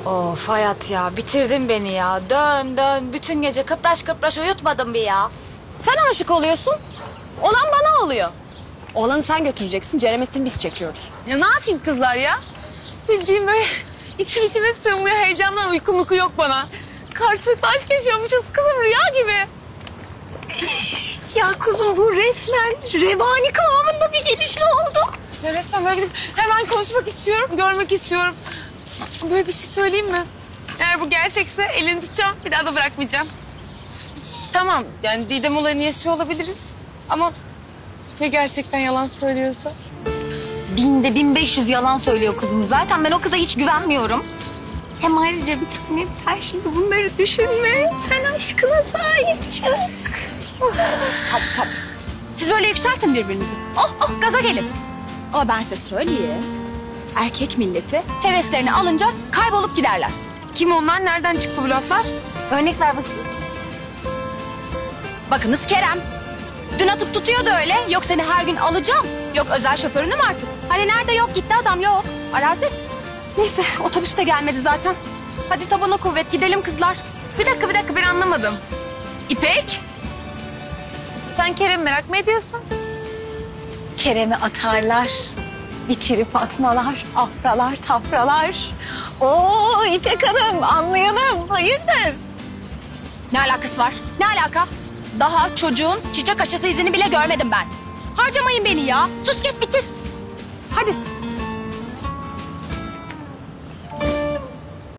Of hayat ya, bitirdin beni ya. Dön dön, bütün gece kıpraş kıpraş uyutmadın bir ya. Sen aşık oluyorsun. Olan bana oluyor. Oğlanı sen götüreceksin. Ceremesini biz çekiyoruz. Ya ne yapayım kızlar ya? Bildiğim böyle içime sığmıyor. Heyecandan uyku yok bana. Karşılıklı aşk yaşıyormuşuz kızım, rüya gibi. Ya kuzum bu resmen revani kıvamında bir gelişme oldu. Ya resmen böyle gidip hemen konuşmak istiyorum, görmek istiyorum. Böyle bir şey söyleyeyim mi? Eğer bu gerçekse elini tutacağım, bir daha da bırakmayacağım. Tamam, yani Didem olayını yaşıyor olabiliriz. Ama ya gerçekten yalan söylüyorsa? 1500 yalan söylüyor kızım. Zaten ben o kıza hiç güvenmiyorum. Hem ayrıca bir tanem sen şimdi bunları düşünme. Sen aşkına sahip çık. Tamam. Siz böyle yükseltin birbirinizi. Gaza gelin. Ama ben size söyleyeyim. Erkek milleti heveslerini alınca kaybolup giderler. Kim onlar? Nereden çıktı bu laflar? Örnek ver bakayım. Bakınız Kerem. Dün atıp tutuyordu öyle. Yok seni her gün alacağım. Yok özel şoförünü mü artık? Hani nerede yok gitti adam yok. Arazi. Neyse otobüs de gelmedi zaten. Hadi tabana kuvvet gidelim kızlar. Bir dakika ben anlamadım. İpek? Sen Kerem'i merak mı ediyorsun? Kerem'i atarlar. Bitirip atmalar, afralar, tafralar. Oo İpek Hanım anlayalım. Hayırdır? Ne alakası var? Ne alaka? Daha çocuğun çiçek aşısı izini bile görmedim ben. Harcamayın beni ya. Sus kes bitir. Hadi.